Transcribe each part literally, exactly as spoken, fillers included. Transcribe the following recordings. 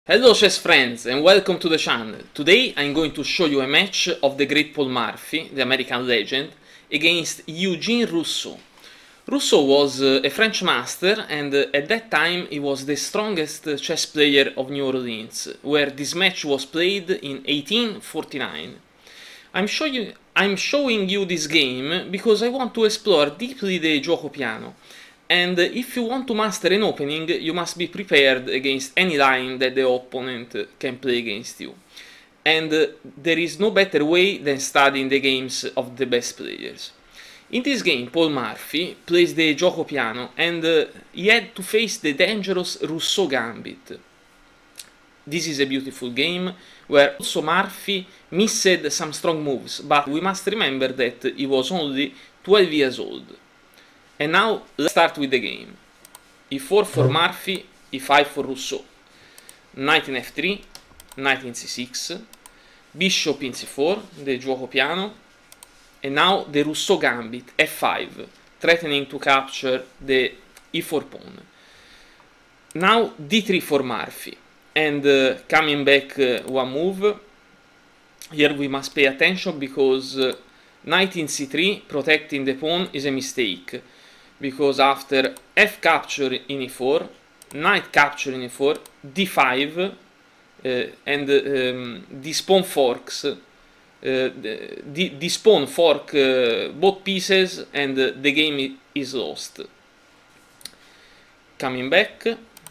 Hello chess friends and welcome to the channel. Today I'm going to show you a match of the great Paul Murphy, the American legend, against Eugene Rousseau. Rousseau was uh, a French master and uh, at that time he was the strongest uh, chess player of New Orleans, where this match was played in eighteen forty-nine. I'm, show you, I'm showing you this game because I want to explore deeply the gioco piano. And if you want to master an opening, you must be prepared against any line that the opponent can play against you. And uh, there is no better way than studying the games of the best players. In this game, Paul Murphy plays the gioco piano and uh, he had to face the dangerous Rousseau gambit. This is a beautiful game where also Murphy missed some strong moves, but we must remember that he was only twelve years old. And now let's start with the game. e four for Murphy, e five for Rousseau. Knight in f three, knight in c six, bishop in c four, the gioco piano, and now the Rousseau gambit, f five, threatening to capture the e four pawn. Now d three for Murphy, and uh, coming back uh, one move. Here we must pay attention because uh, knight in c three protecting the pawn is a mistake, because after f capture in e four, knight capture in e four, d five, uh, and um, this pawn forks, uh, the, this pawn fork uh, both pieces and uh, the game is lost. Coming back,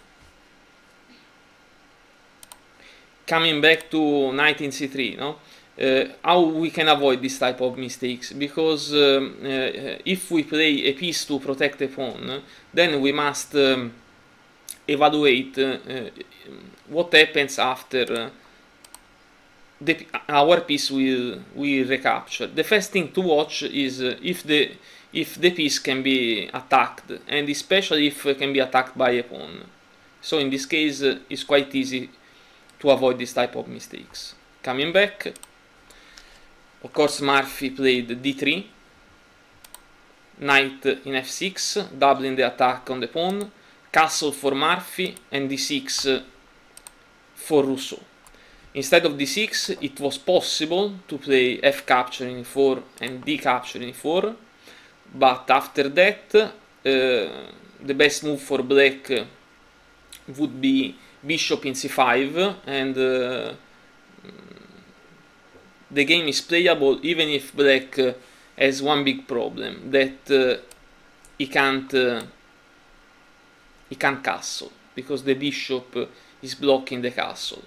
coming back to knight in c three, no? Uh, how we can avoid this type of mistakes? Because um, uh, if we play a piece to protect a pawn, then we must um, evaluate uh, what happens after uh, the, our piece will, will recapture. The first thing to watch is uh, if the if the piece can be attacked, and especially if it can be attacked by a pawn. So in this case, uh, it's quite easy to avoid this type of mistakes. Coming back. Of course, Murphy played d three, knight in f six, doubling the attack on the pawn, castle for Murphy, and d six for Rousseau. Instead of d six, it was possible to play f capture in e four and d capture in e four, but after that, uh, the best move for black would be bishop in c five, and uh, the game is playable even if black uh, has one big problem, that uh, he can't uh, he can't castle, because the bishop uh, is blocking the castle.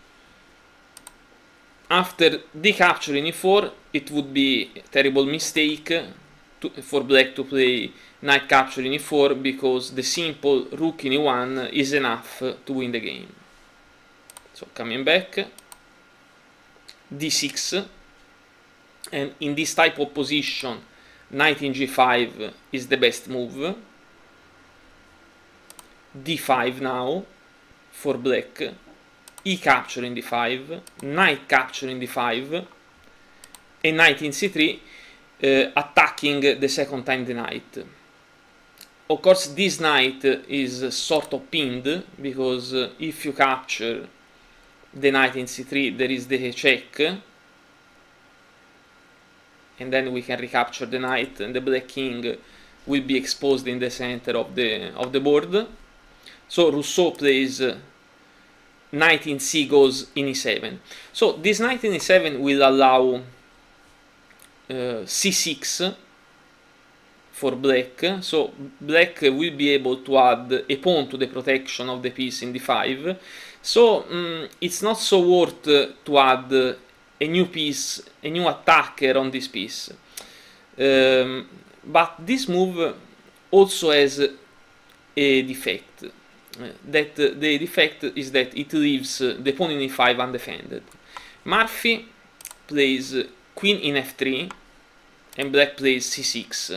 After d capture in e four, it would be a terrible mistake to, for black to play knight capture in e four, because the simple rook in e one is enough to win the game. So coming back, d six. And in this type of position, knight in g five is the best move. d five now for black, e capture in d five, knight capture in d five, and knight in c three, uh, attacking the second time the knight. Of course, this knight is sort of pinned, because uh, if you capture the knight in c three, there is the check, and then we can recapture the knight, and the black king will be exposed in the center of the of the board. So Rousseau plays uh, knight in c goes in e seven. So this knight in e seven will allow uh, c six for black. So black will be able to add a pawn to the protection of the piece in d five. So um, it's not so worth uh, to add uh, a new piece, a new attacker on this piece. Um, but this move also has a defect. Uh, that uh, the defect is that it leaves uh, the pawn in e five undefended. Murphy plays uh, queen in f three and black plays c six.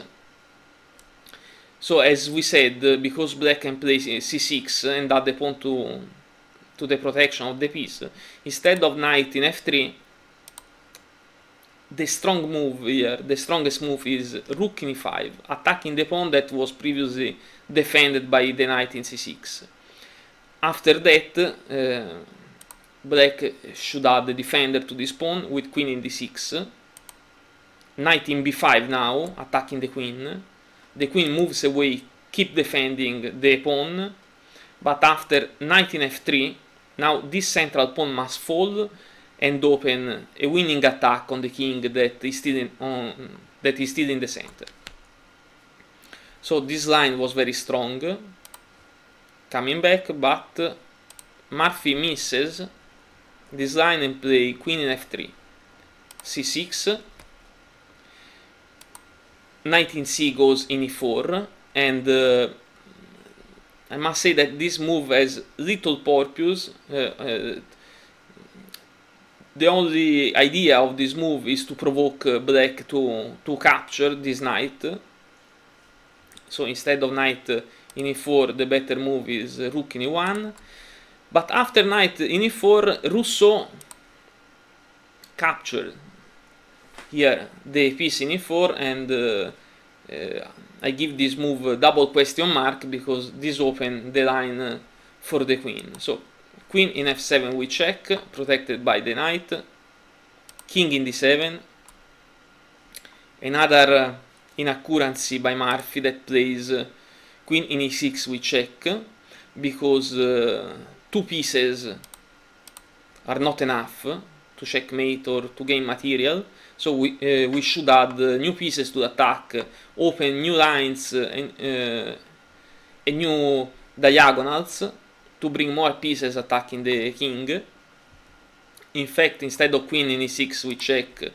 So as we said, uh, because black can play c six and add the pawn to, to the protection of the piece, instead of knight in f three, the strong move here, the strongest move is rook in e five, attacking the pawn that was previously defended by the knight in c six. After that, uh, black should add the defender to this pawn with queen in d six. Knight in b five now, attacking the queen. The queen moves away, keep defending the pawn, but after knight in f three, now this central pawn must fall and open a winning attack on the king that is still in, on, that is still in the center. So this line was very strong, coming back, but Murphy misses this line and play queen in f three, c six, knight in c goes in e four, and uh, I must say that this move has little purpose. Uh, uh, the only idea of this move is to provoke uh, black to, to capture this knight. So instead of knight in e four, the better move is rook in e one. But after knight in e four, Rousseau captured here the piece in e four, and uh, uh, I give this move a double question mark because this opened the line uh, for the queen. So queen in f seven we check, protected by the knight. King in d seven, another uh, inaccuracy by Murphy that plays uh, queen in e six we check, because uh, two pieces are not enough to checkmate or to gain material. So we, uh, we should add uh, new pieces to the attack, open new lines uh, and, uh, and new diagonals to bring more pieces attacking the king. In fact, instead of queen in e six we check,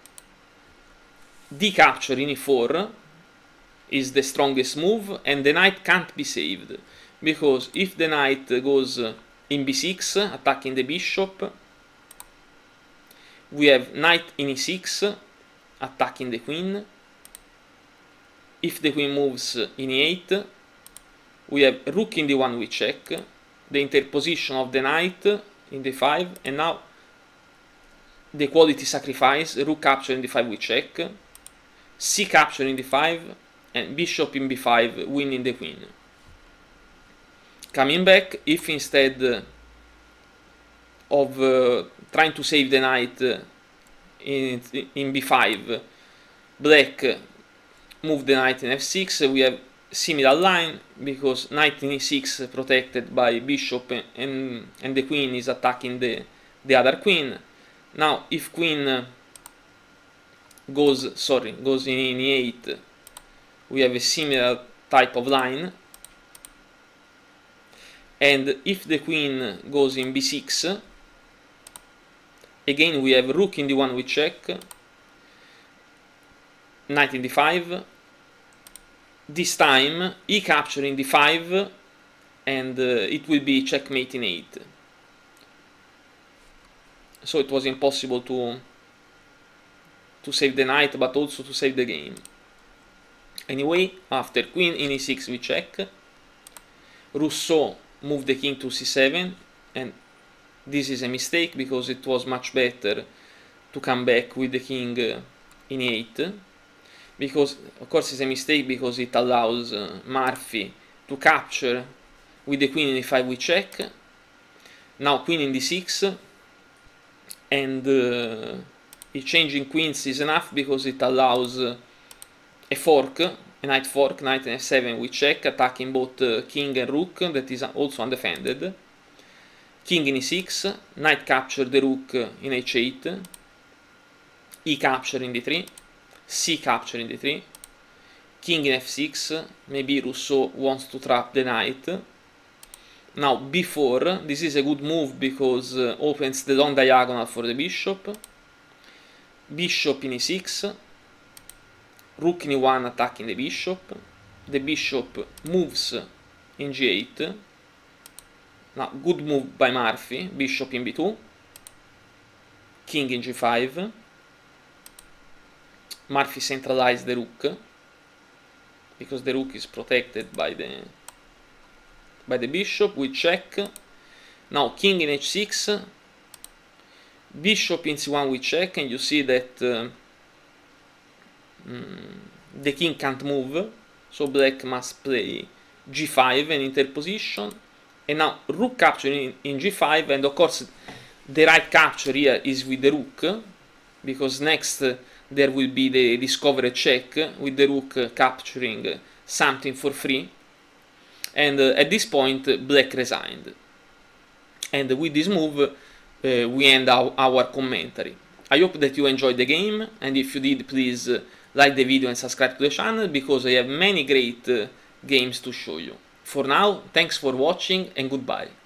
d capture in e four is the strongest move, and the knight can't be saved, because if the knight goes in b six attacking the bishop, we have knight in e six attacking the queen. If the queen moves in e eight, we have rook in d one we check, the interposition of the knight in d five, and now the quality sacrifice, rook capture in d five we check, c capture in d five, and bishop in b five winning the queen. Coming back, if instead of uh, trying to save the knight in, in b five, black move the knight in f six, we have similar line, because knight in e six protected by bishop, and, and the queen is attacking the, the other queen. Now if queen goes, sorry, goes in, in e eight, we have a similar type of line. And if the queen goes in b six, again we have rook in d one we check, knight in d five, this time e capture in d five, and uh, it will be checkmate in eight. So it was impossible to to save the knight, but also to save the game. Anyway, after queen in e six we check, Rousseau moved the king to c seven, and this is a mistake because it was much better to come back with the king uh, in e eight, because of course it's a mistake because it allows uh, Murphy to capture with the queen in e five we check. Now queen in d six, and uh, changing queens is enough because it allows uh, a fork, a knight fork, knight in f seven we check, attacking both uh, king and rook, that is also undefended. King in e six, knight capture the rook in h eight, e capture in d three, c capture in d three, king in f six, maybe Rousseau wants to trap the knight. Now b four, this is a good move because uh, opens the long diagonal for the bishop. Bishop in e six, rook in e one attacking the bishop, the bishop moves in g eight. Now good move by Murphy, bishop in b two, king in g five, Murphy centralized the rook, because the rook is protected by the by the bishop, we check. Now king in h six, bishop in c one we check, and you see that uh, mm, the king can't move, so black must play g five, an interposition, and now rook capture in, in g five, and of course the right capture here is with the rook, because next uh, there will be the discovery check with the rook uh, capturing something for free, and uh, at this point uh, black resigned. And with this move uh, we end our, our commentary. I hope that you enjoyed the game, and if you did, please uh, like the video and subscribe to the channel, because I have many great uh, games to show you. For now, thanks for watching and goodbye.